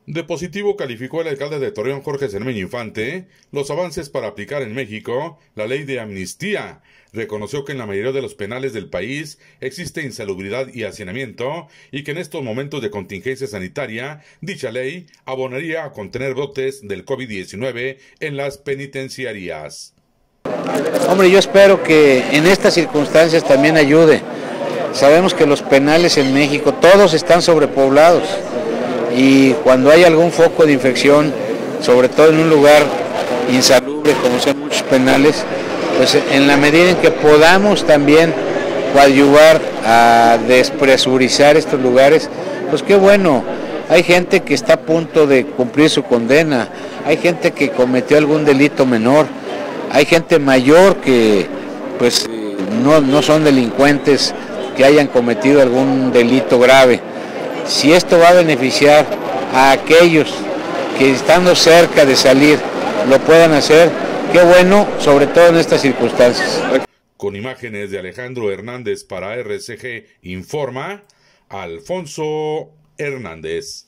De positivo calificó el alcalde de Torreón, Jorge Cermeño Infante, los avances para aplicar en México la ley de amnistía. Reconoció que en la mayoría de los penales del país existe insalubridad y hacinamiento y que en estos momentos de contingencia sanitaria, dicha ley abonaría a contener brotes del COVID-19 en las penitenciarias. Hombre, yo espero que en estas circunstancias también ayude. Sabemos que los penales en México todos están sobrepoblados. Y cuando hay algún foco de infección, sobre todo en un lugar insalubre como son muchos penales, pues en la medida en que podamos también coadyuvar a despresurizar estos lugares, pues qué bueno. Hay gente que está a punto de cumplir su condena, hay gente que cometió algún delito menor, hay gente mayor que pues no son delincuentes que hayan cometido algún delito grave. Si esto va a beneficiar a aquellos que estando cerca de salir lo puedan hacer, qué bueno, sobre todo en estas circunstancias. Con imágenes de Alejandro Hernández para RCG Informa, Alfonso Hernández.